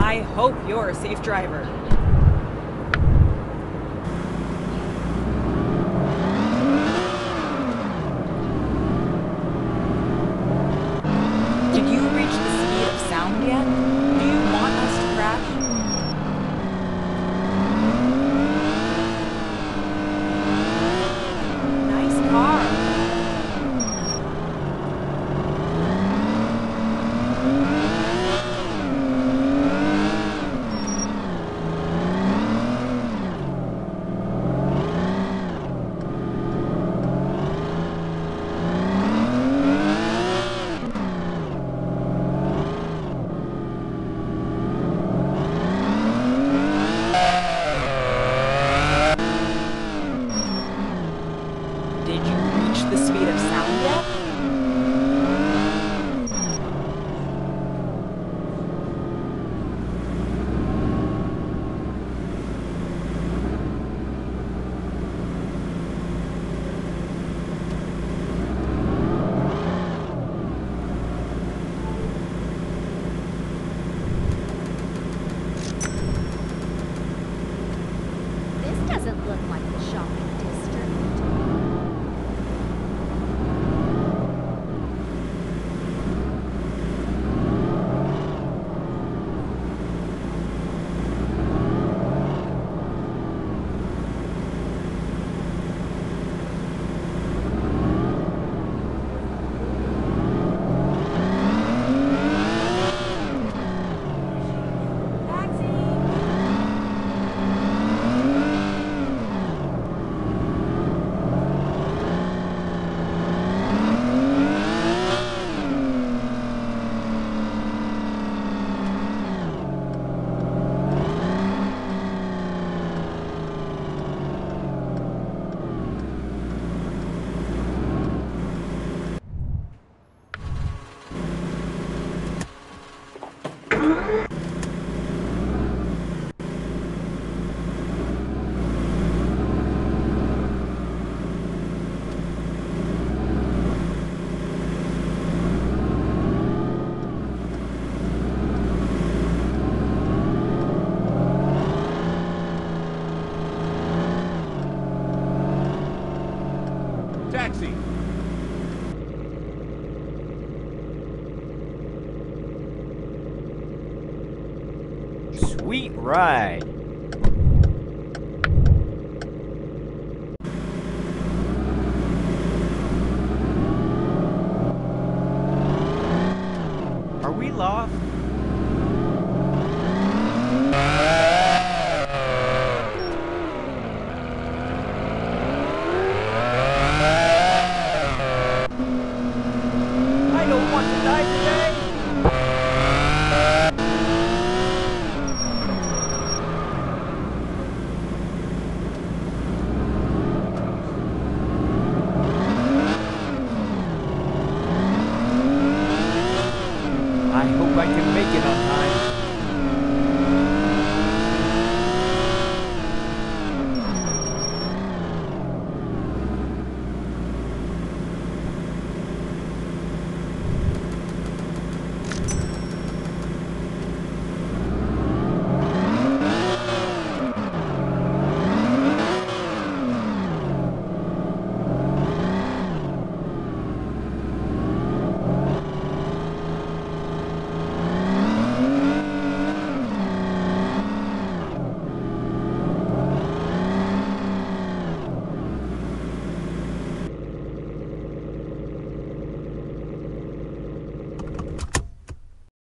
I hope you're a safe driver. Did you reach the speed of sound yet? Do you want us to crash? Nice car. Did you reach the speed of sound yet? This doesn't look like the shopping district. Taxi! Sweet ride. Are we lost? I don't want to die today. I hope I can make it on time.